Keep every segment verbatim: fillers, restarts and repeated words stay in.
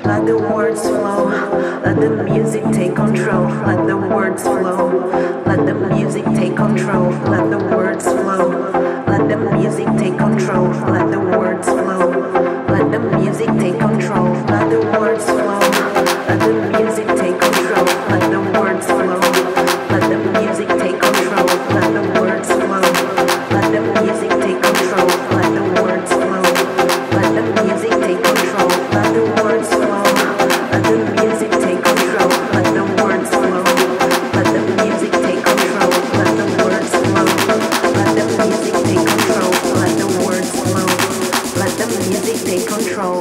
let the words flow, let the music take control, let the words flow, let the music take control, let the words flow, let the music take control, let the words flow, let the music take control, let the words flow, let the music take control, let the words flow, let the music take control, let the words flow, let the music take control, let the words flow, let the music take control, let the words flow, let the music take control, let the words flow, let the music take control, let the words flow, let the music take control, let the words flow, let the music take control.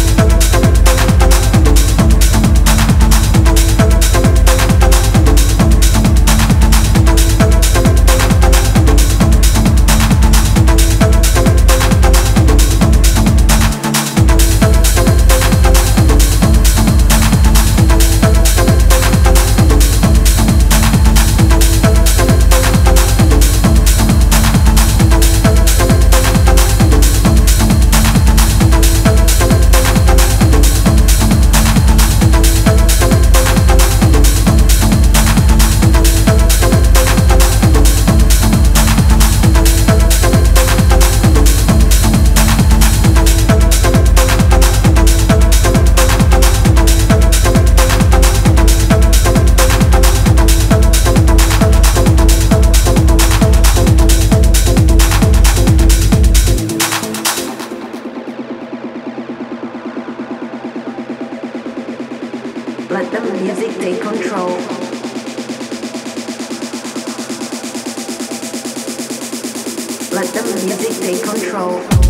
Let the music take control. Let the music take control.